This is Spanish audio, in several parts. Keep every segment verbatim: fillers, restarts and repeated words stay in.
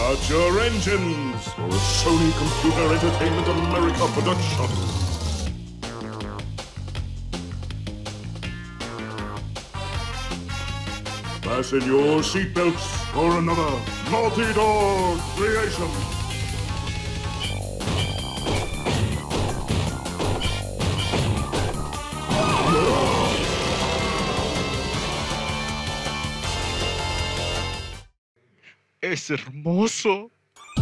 Start your engines for a Sony Computer Entertainment America production. Fasten your seatbelts for another Naughty Dog creation. Es hermoso.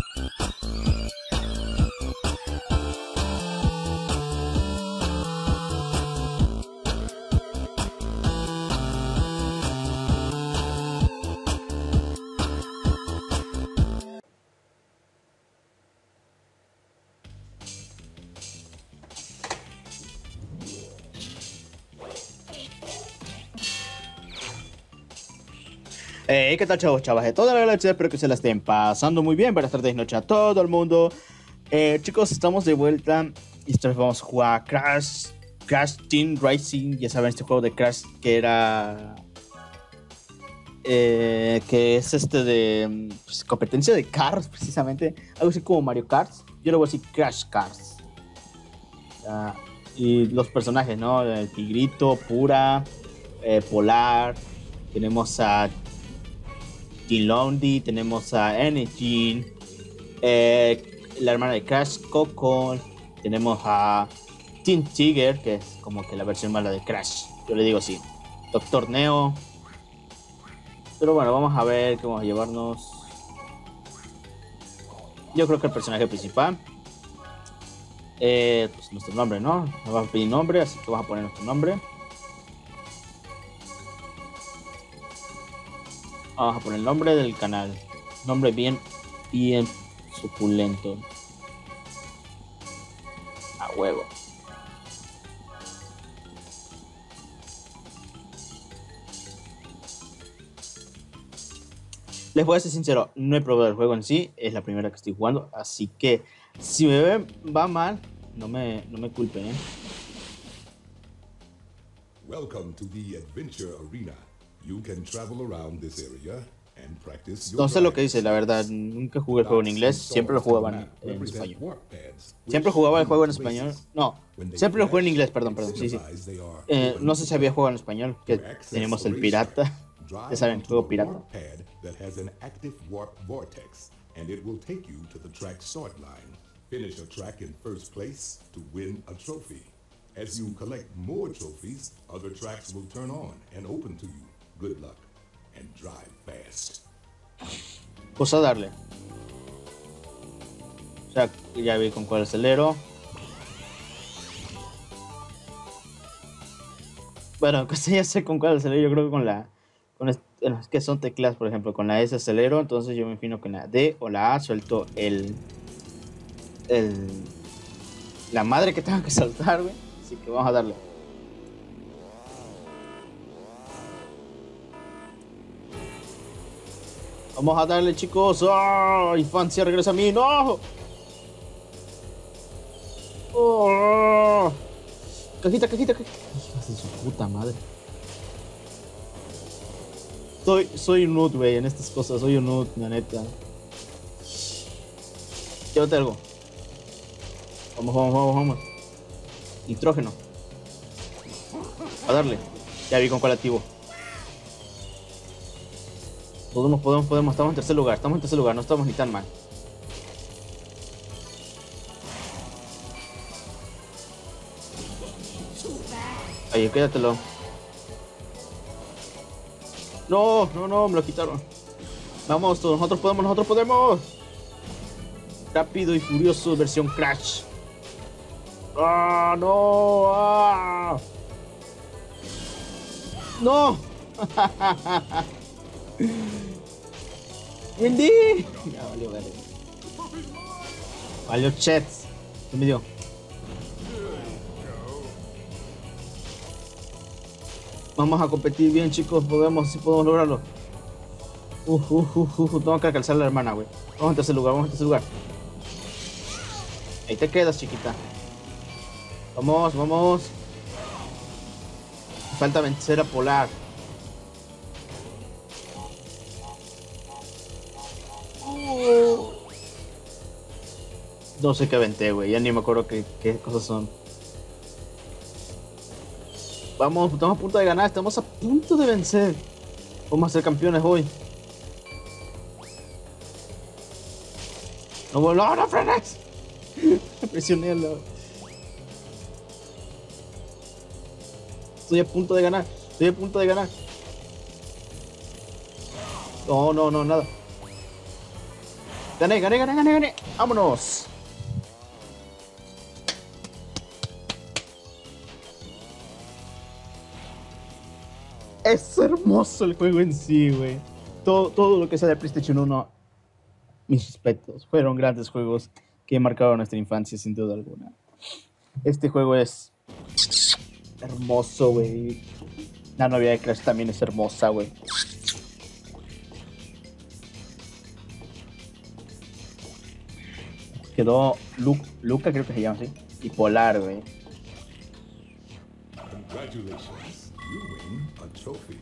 Hey, ¿qué tal, chavos, chavas de toda la galaxia? Espero que se la estén pasando muy bien. Buenas tardes y noches a todo el mundo. Eh, chicos, estamos de vuelta. Y esta vez vamos a jugar Crash, Crash Team Racing. Ya saben, este juego de Crash que era... Eh, que es este de... Pues, competencia de cars, precisamente. Algo así como Mario Kart. Yo le voy a decir Crash Cars. Uh, y los personajes, ¿no? El Tigrito, Pura, eh, Polar. Tenemos a... Lonely, tenemos a Energy, eh, la hermana de Crash, Coco, tenemos a Team Tiger, que es como que la versión mala de Crash, yo le digo así, Doctor Neo. Pero bueno, vamos a ver qué vamos a llevarnos. Yo creo que el personaje principal, eh, pues nuestro nombre, ¿no? Nos va a pedir nombre, así que vamos a poner nuestro nombre. Vamos a poner el nombre del canal. Nombre bien, bien suculento. A huevo. Les voy a ser sincero, no he probado el juego en sí. Es la primera que estoy jugando. Así que si me ve, va mal, no me, no me culpen, ¿eh? Welcome to the Adventure Arena. You can travel around this area and practice your No sé lo que dice, la verdad. Nunca jugué el juego en inglés. Siempre lo jugaba en, en español. Siempre jugaba el juego en español. No, siempre lo jugué en inglés, perdón, perdón. Sí, sí. Eh, no sé si había jugado en español. Que tenemos el pirata. Ya saben, el juego pirata. Finish a track in first place to win a trophy. As you collect more trophies, other tracks will turn on and open to you. Good luck and drive fast. Pues a darle. O sea, ya vi con cuál acelero. Bueno, casi ya sé con cuál acelero. Yo creo que con la... Con es, bueno, es que son teclas, por ejemplo. Con la S acelero, entonces yo me imagino que en la D o la A suelto el... El... La madre que tengo que saltar, güey. Así que vamos a darle. Vamos a darle, chicos. ¡Oh! Infancia regresa a mí. ¡No! ¡Oh! Cajita, cajita, cajita. Hijas de su puta madre. Soy, soy un noob, güey, en estas cosas. Soy un noob, la neta. Llévate algo. Vamos, vamos, vamos, vamos. Nitrógeno. A darle. Ya vi con cuál activo. Podemos, podemos, podemos. Estamos en tercer lugar. Estamos en tercer lugar. No estamos ni tan mal. Ahí, quédatelo. No, no, no. Me lo quitaron. Vamos, todos. Nosotros podemos, nosotros podemos. Rápido y furioso versión Crash. ¡Ah, no! ¡Ah! ¡No! ¡Wendy! Ya valió, vale. Valió, chats. ¿Qué me dio? Vamos a competir bien, chicos. Podemos, sí podemos lograrlo. Uf, uf, uf, uf. Tengo que alcanzar a la hermana, güey. Vamos a tercer lugar, vamos a tercer lugar. Ahí te quedas, chiquita. Vamos, vamos. Falta vencer a Polar. Uh. No sé qué aventé, güey. Ya ni me acuerdo qué, qué cosas son. Vamos, estamos a punto de ganar. Estamos a punto de vencer. Vamos a ser campeones hoy. No, no, no frenes. Presioné al lado. Estoy a punto de ganar. Estoy a punto de ganar. No, no, no, nada. Gané, gané, gané, gané, gané. Vámonos. Es hermoso el juego en sí, güey. Todo, todo lo que sea de PlayStation uno, mis respetos. Fueron grandes juegos que marcaron nuestra infancia, sin duda alguna. Este juego es hermoso, güey. La novia de Crash también es hermosa, güey. Quedó Lu Luca, creo que se llama así. Y Polar, güey. Congratulations, you win a trophy.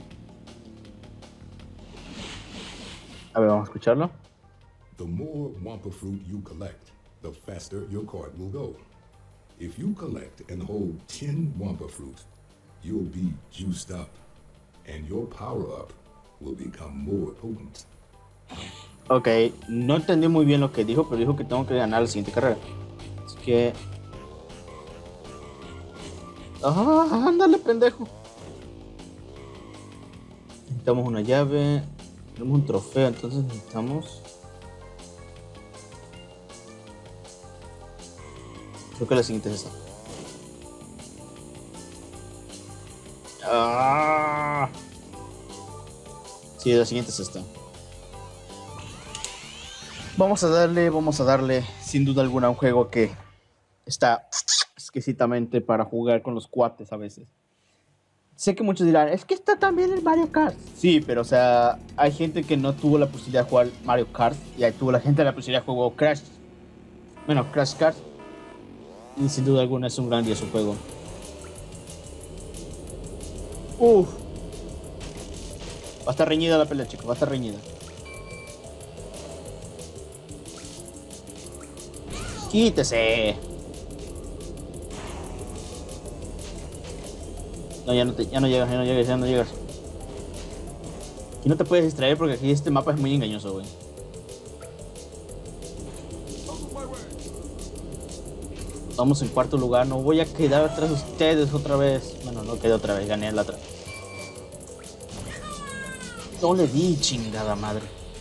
A ver, vamos a escucharlo. The more Wampa fruit you collect, the faster your card will go. If you collect and hold ten Wampa fruit, you'll be juiced up, and your power-up will become more potent. Ok, no entendí muy bien lo que dijo, pero dijo que tengo que ganar la siguiente carrera. Así que... ¡Ah, ándale, pendejo! Necesitamos una llave. Tenemos un trofeo, entonces necesitamos... Creo que la siguiente es esa. ¡Ah! Sí, la siguiente es esta. Vamos a darle, vamos a darle, sin duda alguna, un juego que está exquisitamente para jugar con los cuates a veces. Sé que muchos dirán, es que está también el Mario Kart. Sí, pero o sea, hay gente que no tuvo la posibilidad de jugar Mario Kart y ahí tuvo la gente la posibilidad de jugar Crash. Bueno, Crash Kart. Y sin duda alguna es un grandioso juego. Uff. Va a estar reñida la pelea, chicos, va a estar reñida. ¡Quítese! No, ya no, te, ya no llegas, ya no llegas, ya no llegas. Aquí no te puedes distraer porque aquí este mapa es muy engañoso, güey. Vamos en cuarto lugar, no voy a quedar atrás de ustedes otra vez. Bueno, no quedé otra vez, gané la otra. No le di, chingada madre.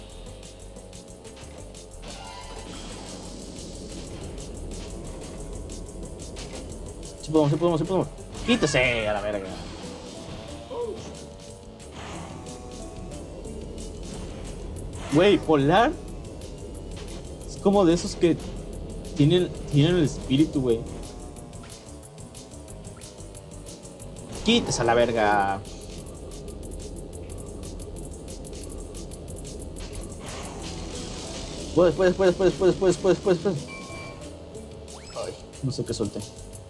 Sí podemos, sí podemos, sí podemos. Quítese a la verga. Güey, Polar es como de esos que tienen, tienen el espíritu, güey. Quítese a la verga. Puedes, puedes, puedes, puedes, puedes, puedes, puedes, puedes, puedes. Ay, no sé qué solté.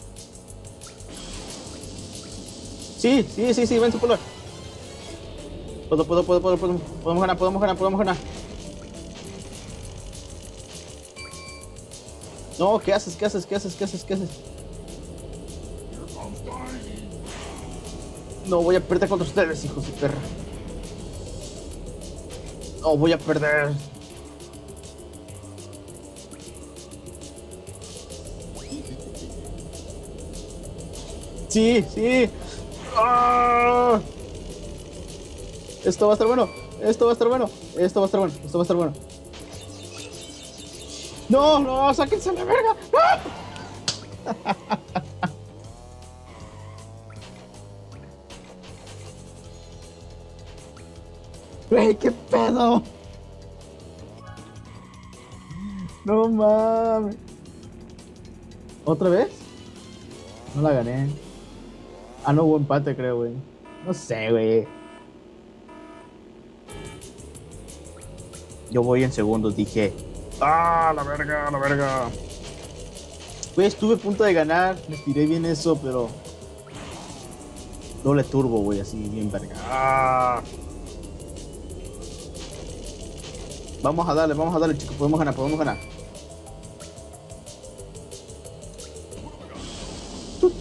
Sí, sí, sí, sí, ven su Polar. Puedo, puedo, puedo, puedo, puedo, podemos ganar, podemos ganar, podemos ganar. No, ¿qué haces? ¿Qué haces? ¿Qué haces? ¿Qué haces? ¿Qué haces? No, voy a perder contra ustedes, hijos de perra. No, voy a perder. Sí, sí. ¡Ah! Esto va a estar bueno. Esto va a estar bueno. Esto va a estar bueno. Esto va a estar bueno. No, no, sáquense la verga. ¡Ah! Güey, qué pedo. No mames. ¿Otra vez? No la gané. Ah, no hubo empate, creo, güey. No sé, güey. Yo voy en segundos, dije. ¡Ah, la verga, la verga! Güey, estuve a punto de ganar. Me tiré bien eso, pero... Doble turbo, güey, así, bien verga. ¡Ah! Vamos a darle, vamos a darle, chicos. Podemos ganar, podemos ganar.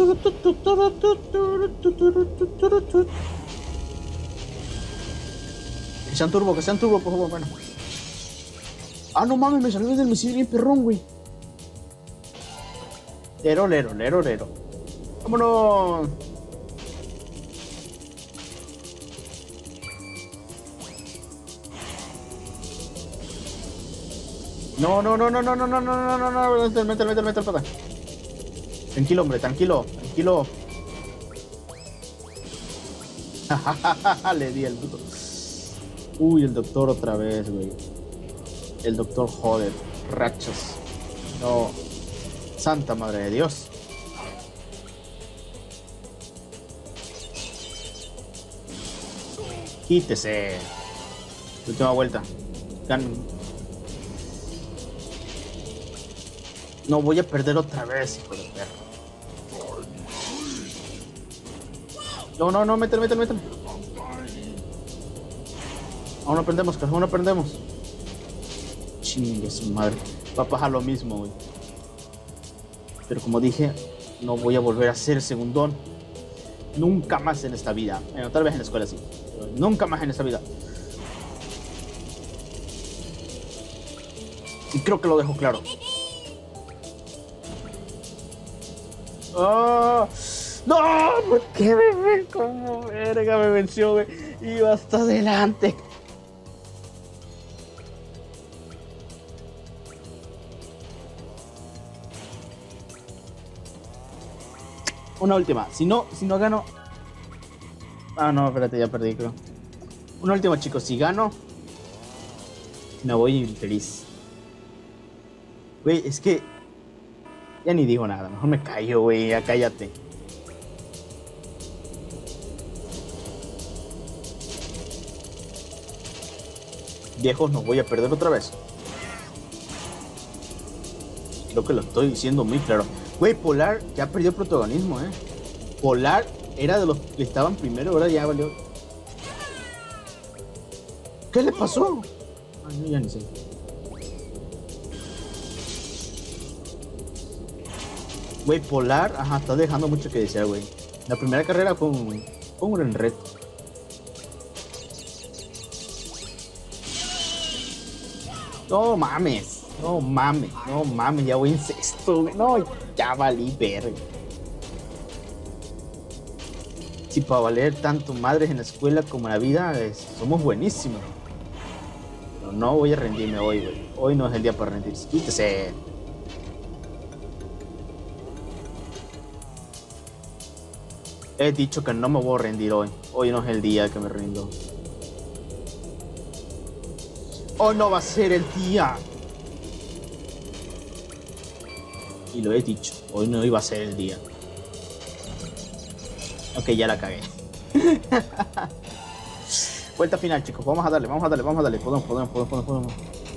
Que sean turbo, que sean turbo, por favor, bueno. Ah, no mames, me salió del misil bien perrón, güey. Lero, lero, lero, lero. Vámonos. No, no, no, no, no, no, no, no, no, no, no, métele, métele, métele, métele, pata. Tranquilo, hombre, tranquilo, tranquilo. Le di el puto. Uy, el doctor otra vez, güey. El doctor, joder, rachas. No. Santa madre de Dios. Quítese. Última vuelta. Gan No voy a perder otra vez, hijo de perro. No, no, no, métele, métele, métele. Aún no aprendemos, aún no aprendemos. Chingue su madre. Va a pasar lo mismo, güey. Pero como dije, no voy a volver a hacer segundón. Nunca más en esta vida. Bueno, tal vez en la escuela sí. Pero nunca más en esta vida. Y creo que lo dejo claro. ¡Oh! ¡No! ¿Por qué me ven como verga? Me venció, güey. Iba hasta adelante. Una última. Si no, si no gano... Ah, no, espérate, ya perdí, creo. Una última, chicos. Si gano... Me voy feliz. Güey, es que... Ya ni digo nada. Mejor me callo, güey. Ya cállate. Viejos, no voy a perder otra vez. Creo que lo estoy diciendo muy claro. Güey, Polar ya perdió protagonismo, eh. Polar era de los que estaban primero, ahora ya valió. ¿Qué le pasó? Ay, no, ya ni sé. Güey, Polar, ajá, está dejando mucho que desear, güey. La primera carrera fue un, fue un gran reto. No mames, no mames, no mames, ya voy en sexto, güey. No, ya valí verga. Si para valer tanto madres en la escuela como en la vida, es, somos buenísimos. Pero no voy a rendirme hoy, güey. Hoy no es el día para rendirse. Quítese. He dicho que no me voy a rendir hoy. Hoy no es el día que me rindo. Hoy no va a ser el día. Y lo he dicho. Hoy no iba a ser el día. Ok, ya la cagué. Vuelta final, chicos. Vamos a darle, vamos a darle, vamos a darle. Podemos, podemos, podemos, podemos.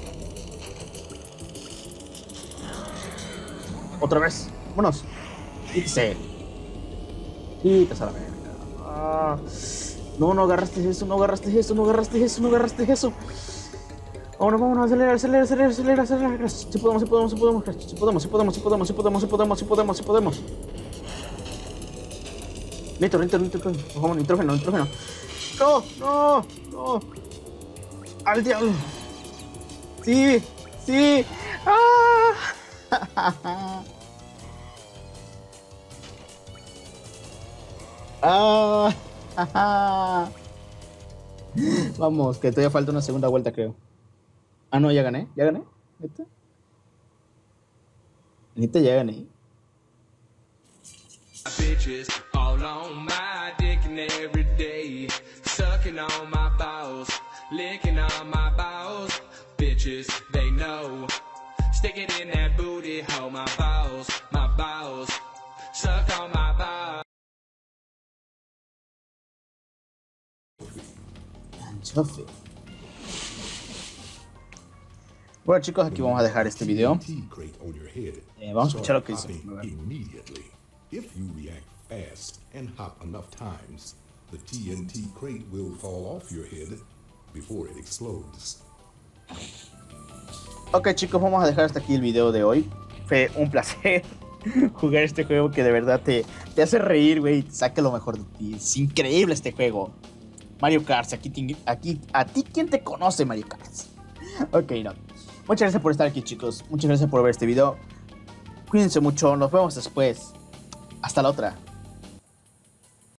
Otra vez. Vámonos. Quítese. Quítese a la verga. Ah. No, no agarraste eso, no agarraste eso, no agarraste eso, no agarraste eso. Vámonos, vámonos, acelera, acelera, acelera, acelera, acelera. Si podemos, si podemos, si podemos, si podemos, si podemos, si podemos, si podemos, si podemos, si podemos, si podemos. Nitro, nitro, nitro, vamos, nitrógeno, nitrógeno. No, no, no. Al diablo. Sí, sí. Ah. Ah. Vamos, que todavía falta una segunda vuelta, creo. Ah, no, ya gané, ya gané. ¿Neta? Neta, ya gané. Bitches all on my dick and every day, sucking on my balls, licking on my balls. Bitches, they know, stick it in that booty hole. My balls, my balls, suck on my balls. Anchofe. Bueno, chicos, aquí vamos a dejar este video. Eh, vamos a escuchar lo que dice. If you react fast and hop enough times, the T N T crate will fall off your head before it explodes. Ok, chicos, vamos a dejar hasta aquí el video de hoy. Fue un placer jugar este juego que de verdad te, te hace reír, güey, te saca lo mejor de ti. Es increíble este juego. Mario Kart, aquí, ti- aquí a ti, ¿quién te conoce, Mario Kart? Ok, no. Muchas gracias por estar aquí, chicos. Muchas gracias por ver este video. Cuídense mucho, nos vemos después. Hasta la otra.